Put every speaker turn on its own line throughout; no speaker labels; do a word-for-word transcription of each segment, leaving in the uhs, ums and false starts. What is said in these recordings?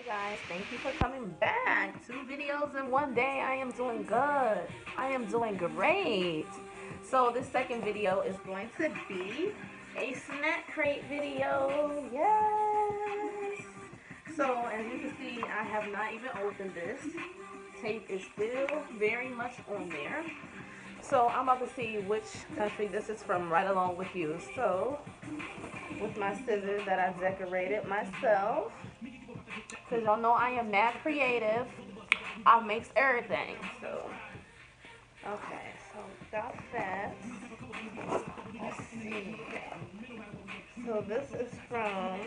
Guys, thank you for coming back. Two videos in one day. I am doing good. I am doing great. So this second video is going to be a snack crate video. Yes. So as you can see, I have not even opened this. Tape is still very much on there. So I'm about to see which country this is from right along with you. So with my scissors that I decorated myself. Because y'all know I am mad creative. I makes everything. So, okay. So, got that. Let's see. So, this is from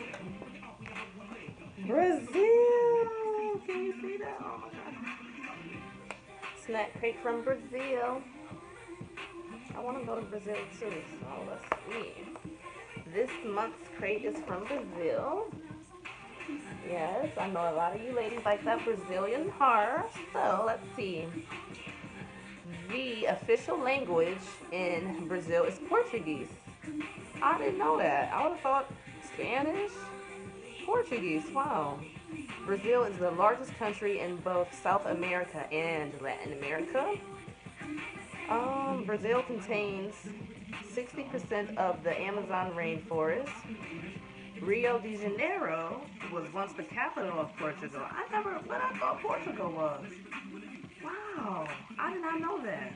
Brazil. Can you see that? Oh my god. Snack crate from Brazil. I want to go to Brazil too. So, let's see. This month's crate is from Brazil. Yes, I know a lot of you ladies like that Brazilian horror. So let's see. The official language in Brazil is Portuguese. I didn't know that. I would have thought Spanish, Portuguese. Wow. Brazil is the largest country in both South America and Latin America. Um, Brazil contains sixty percent of the Amazon rainforest. Rio de Janeiro was once the capital of Portugal. I never, what I thought Portugal was. Wow, I did not know that.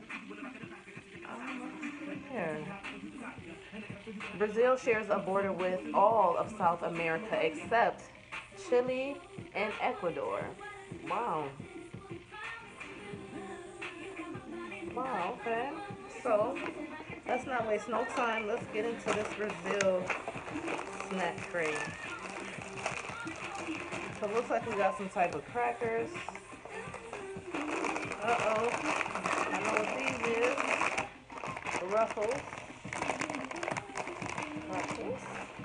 Um, here. Brazil shares a border with all of South America except Chile and Ecuador. Wow. Wow, okay. So, let's not waste no time. Let's get into this Brazil snack crate. So it looks like we got some type of crackers. Uh-oh. I know what these is. The Ruffles. Ruffles.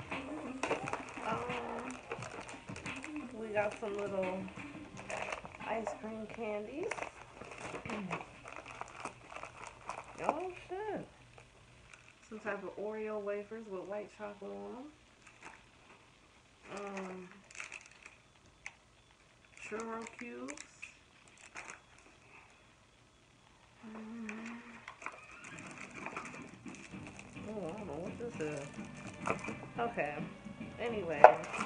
Um, we got some little ice cream candies. Oh, shit. Some type of Oreo wafers with white chocolate on them. Um, churro cubes. Um, oh, I don't know what this is. Okay. Anyway,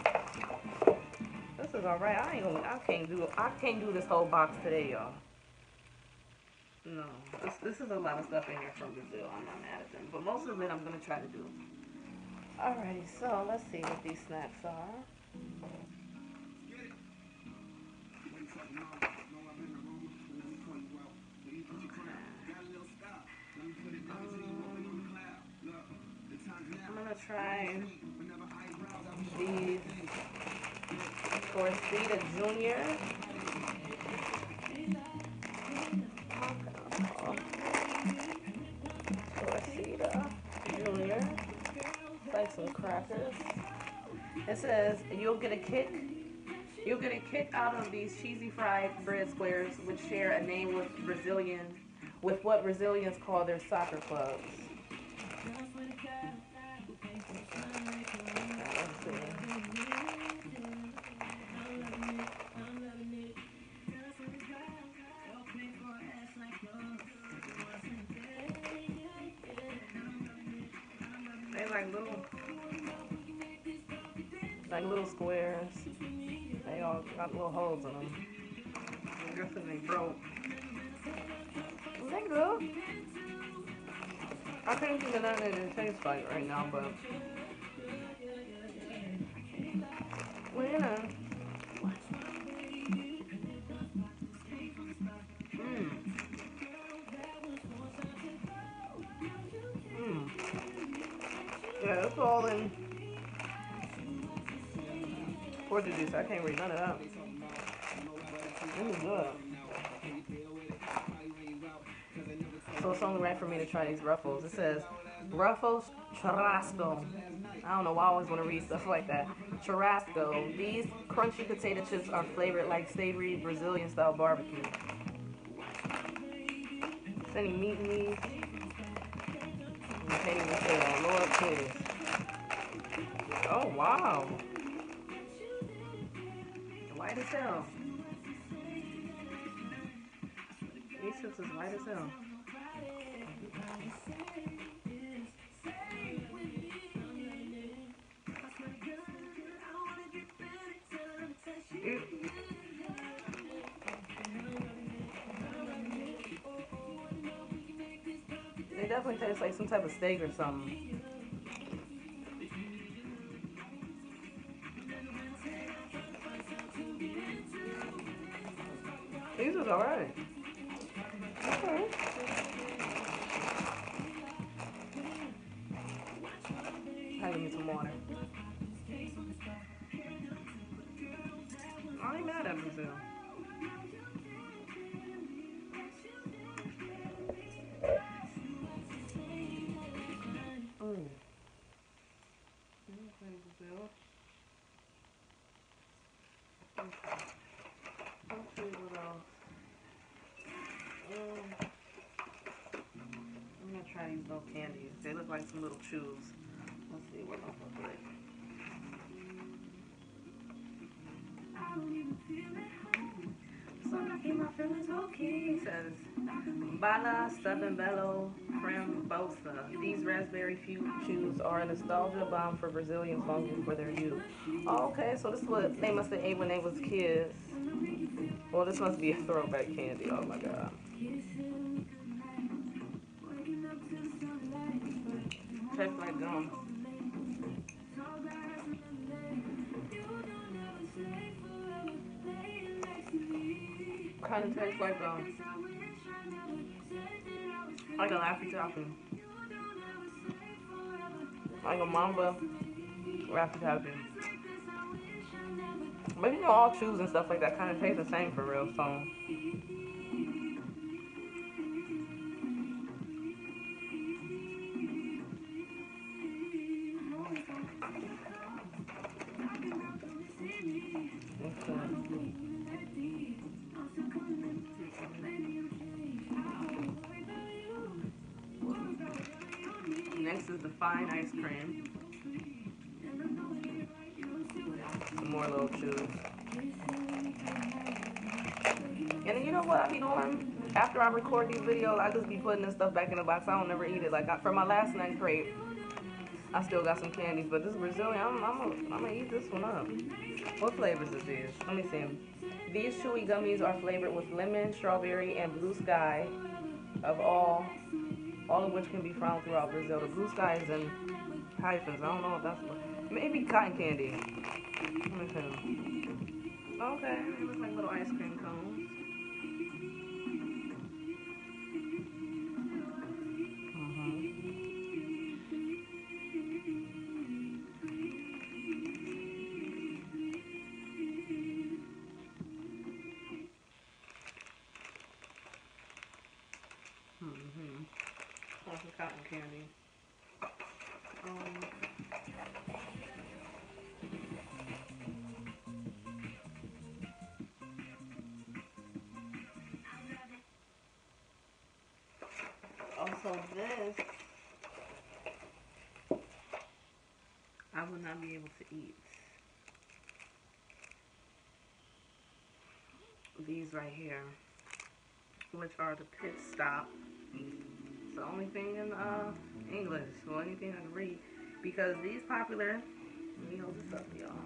this is alright. I ain't gonna. I can't do. I can't do this whole box today, y'all. No, this this is a lot of stuff in here from Brazil. I'm not mad at them, but most of it I'm gonna try to do. Alrighty, so let's see what these snacks are. I'm gonna try these Torcida Junior. Torcida Junior. It's like some crackers. It says you'll get a kick. You'll get a kick out of these cheesy fried bread squares, which share a name with Brazilian, with what Brazilians call their soccer clubs. They like little, like little squares. They all got little holes in them. I'm guessing they broke. They good. I can't think of nothing that it tastes like right now, but well, you know. Mmm. Mmm. Yeah, it's all in Portuguese. I can't read none of that. This is good. So it's only right for me to try these Ruffles. It says Ruffles Churrasco. I don't know why I always want to read stuff like that. Churrasco. These crunchy potato chips are flavored like savory Brazilian style barbecue. Is any meat in these? I can't even tell. Lord, please. Oh, wow. white as hell. These chips is white as hell. They definitely taste like some type of steak or something. These was alright. Okay. I need some water. I ain't mad at Brazil. Mm. Okay, Brazil. Let's see what else. Um, I'm gonna try these little candies. They look like some little chews. Let's see what else look like. I don't even feel it. So I keep my feelings okay. He says, Bala Stubborn Bello Frambosa. These raspberry chews are a nostalgia bomb for Brazilians longing for their youth. Oh, okay, so this is what they must have ate when they was kids. Well, this must be a throwback candy. Oh my god. Tastes like gum. Kind of tastes like um, like a Laffy Taffy, like a Mamba Laffy Taffy. But you know, all chews and stuff like that kind of taste the same for real. So. Next is the fine ice cream. Some more little chews. And then you know what I be doing? After I record these videos, I just be putting this stuff back in the box. I don't never eat it. Like I, for my last night crate, I still got some candies. But this Brazilian, I'm, I'm gonna I'm eat this one up. What flavors is these? Let me see. These chewy gummies are flavored with lemon, strawberry, and blue sky, of all, all of which can be found throughout Brazil. The blue sky is in hyphens. I don't know if that's what, maybe cotton candy. Let me see. Okay, they look like little ice cream cones. Mm-hmm. That's a cotton candy. Um, also this, I would not be able to eat. These right here, which are the pit stop. It's the only thing in uh, English, or anything I can read, because these popular, let me hold this up for y'all.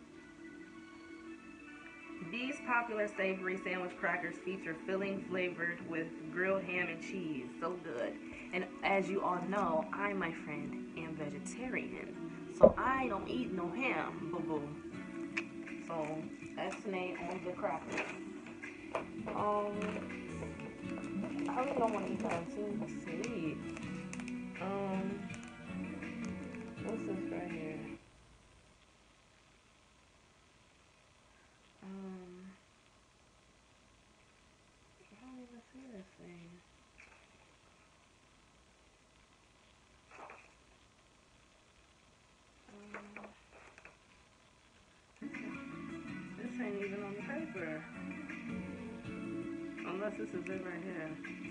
These popular savory sandwich crackers feature filling flavored with grilled ham and cheese. So good. And as you all know, I, my friend, am vegetarian. So I don't eat no ham, boo-boo. So that's the name on the crackers. Um, I really don't want to eat that too sweet. Um, what's this right here? Um, I don't even see this thing. Um, this ain't even on the paper. Unless this is it right here.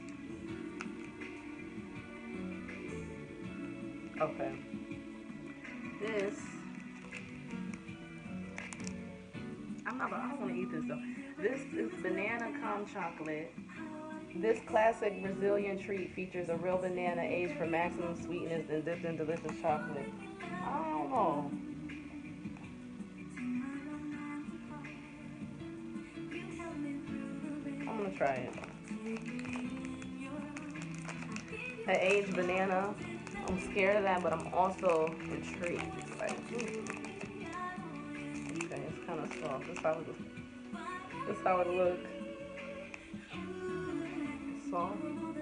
Okay. This, I I'm not. I don't want to eat this though. This is banana calm chocolate. This classic Brazilian treat features a real banana aged for maximum sweetness and dipped in delicious chocolate. I don't know. I'm gonna try it. An aged banana. I'm scared of that, but I'm also intrigued. Like, mm. Okay, it's kind of soft. That's how it. That's how it looks. Soft.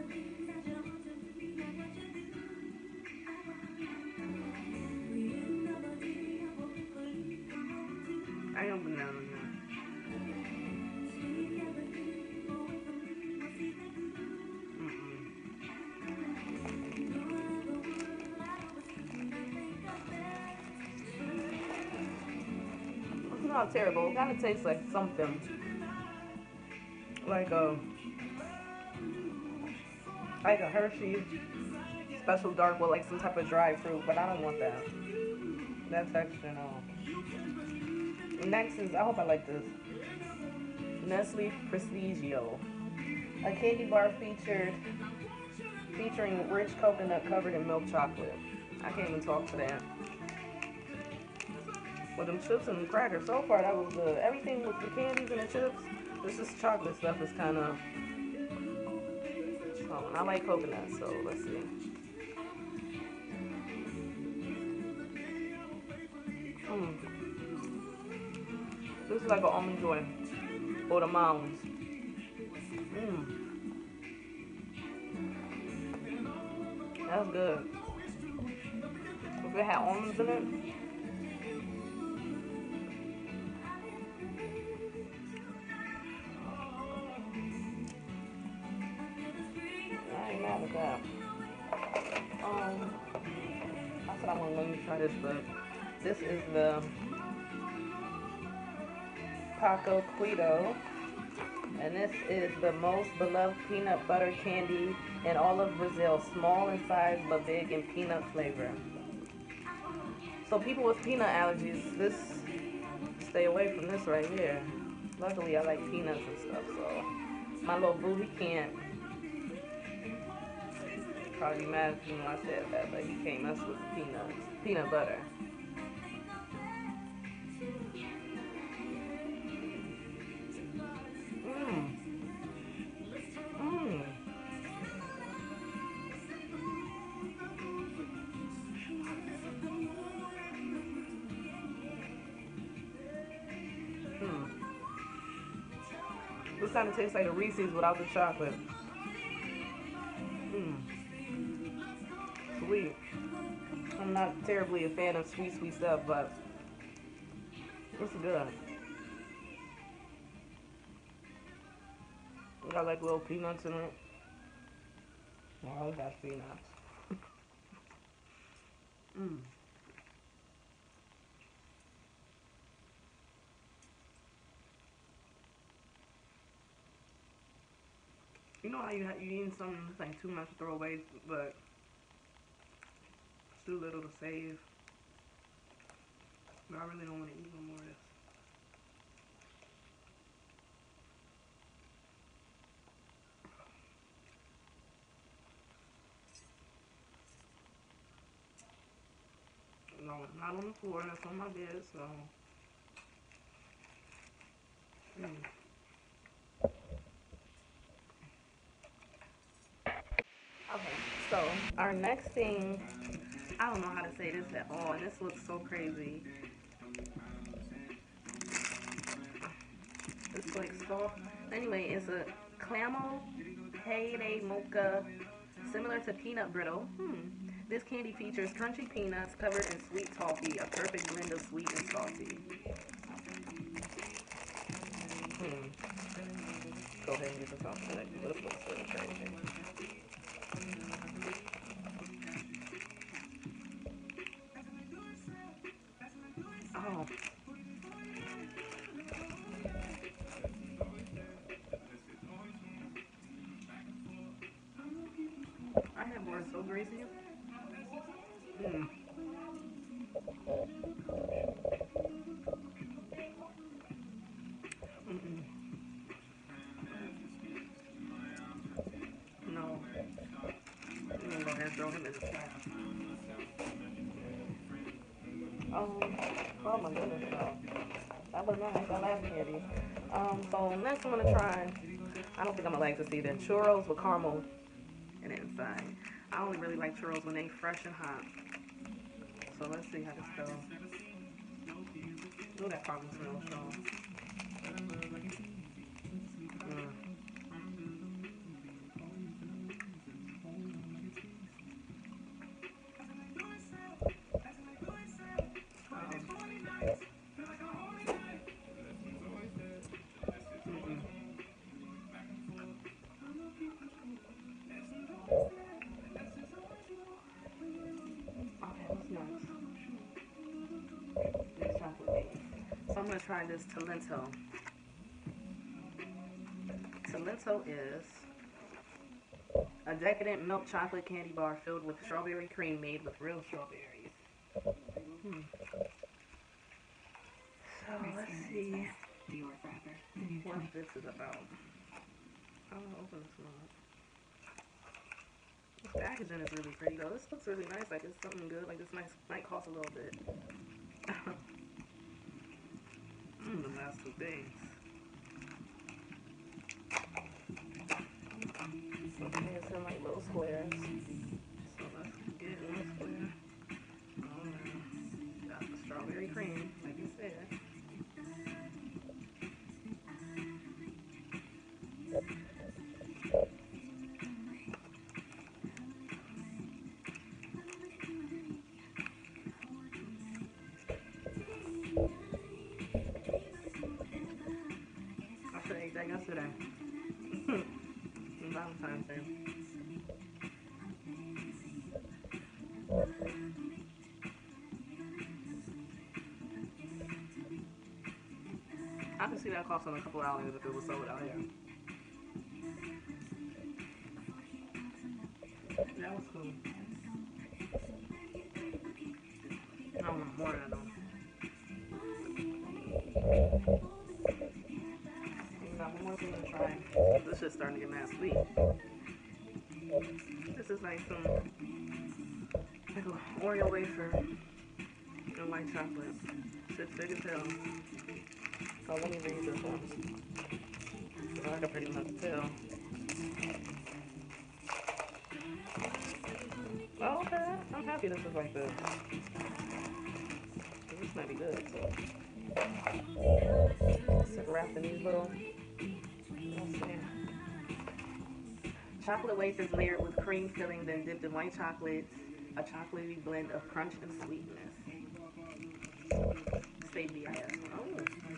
I don't banana now. Mm-mm. It's not terrible. It kind of tastes like something, like a like a Hershey special dark with like some type of dried fruit, but I don't want that. That texture, no. Next is, I hope I like this, Nestle Prestigio, a candy bar featured featuring rich coconut covered in milk chocolate. I can't even talk to that. With them chips and crackers, so far that was good. Everything with the candies and the chips, this is chocolate stuff is kind of. Oh, and I like coconut, so let's see. Mm. This is like an almond joy or the mounds. Mm. That's good. If it had almonds in it, I ain't mad at that. Um, I said I want to let you try this, but this is the Paco Quido, and this is the most beloved peanut butter candy in all of Brazil. Small in size, but big in peanut flavor. So people with peanut allergies, this stay away from this right here. Luckily, I like peanuts and stuff, so my little boo, he can't probably be mad at me when I said that, but he can't mess with peanuts, peanut butter. Mmm, mmm, mmm. This kind of tastes like a Reese's without the chocolate. Mmm, sweet. I'm not terribly a fan of sweet, sweet stuff, but it's good. It got like little peanuts in it. Oh, it got peanuts. Mmm. You know how you ha- you eating something that's like too much to throw away, but it's too little to save. But I really don't want to eat no more of this. No, not on the floor. That's on my bed. So, mm. Okay. So our next thing, I don't know how to say this at all, and this looks so crazy. It's like soft. Anyway, it's a Clamo Payday Mocha, similar to peanut brittle. Hmm. This candy features crunchy peanuts covered in sweet toffee, a perfect blend of sweet and salty. Hmm. Go ahead and get this off the neck. This looks really crazy. Oh, I have one so greasy. Hmm. throw him in the trash. Um, oh my goodness, no. That was nice. I love candy. Um, so next I'm gonna try, I don't think I'm gonna like to see the churros with caramel in the inside. I only really like churros when they fresh and hot. So let's see how this goes. Ooh, that caramel smells strong. Mm. Okay, what's next? Next chocolate base. So I'm gonna try this Talento. Talento is a decadent milk chocolate candy bar filled with strawberry cream made with real strawberries. Hmm. So let's see what this is about. I'm gonna open this one up. This packaging is really pretty though. This looks really nice. Like it's something good. Like this might might cost a little bit. Mmm, the last two things. So there's some like little squares. So let's get in the square. Oh man, got the strawberry cream, like you said. I should have ate that yesterday. Valentine's Day. I can see that costing a couple dollars if it was sold out here. That was cool. I want more than them. Got one more thing to try. This shit's starting to get mad sweet. This is like some like an Oreo wafer and white chocolate. Shit's big as hell. So let me read this one. So I can pretty much tell. Oh, okay. I'm happy this is like this. This might be good. So it's wrapped in these little. Let's see. Chocolate wafers layered with cream filling, then dipped in white chocolate. A chocolatey blend of crunch and sweetness. Say B I S. Oh.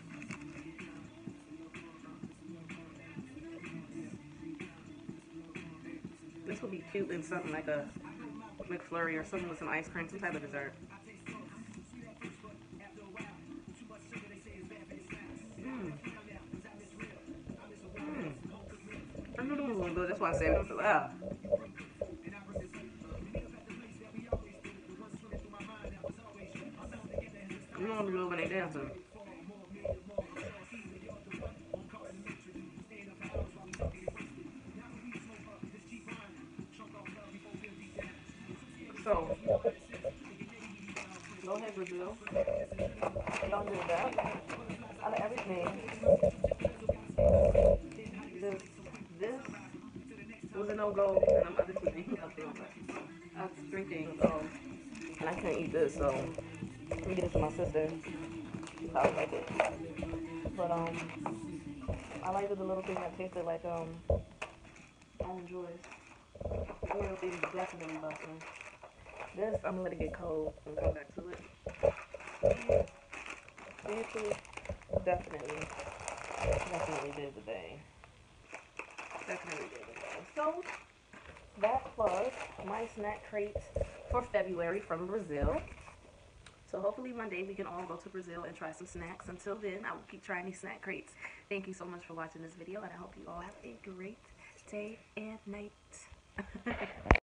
This would be cute in something like a McFlurry or something with some ice cream, some type of dessert. Mmm. Mmm. I knew it was going to good. That's why I saved it for last. You don't want to be over there dancing. So, go ahead, Brazil. Don't do that. Out of everything, this, this was a no-go, and them other two things up there. I was three things, um, and I couldn't eat this, so let me get it to my sister. She probably like it. But, um, I liked the little thing that tasted like, um, Almond Joys. Oreo thing is definitely busting. This, I'm gonna let it get cold and come back to it. Seriously, definitely, definitely did the day. Definitely did the day. So, that was my snack crate for February from Brazil. So hopefully one day we can all go to Brazil and try some snacks. Until then, I will keep trying these snack crates. Thank you so much for watching this video, and I hope you all have a great day and night.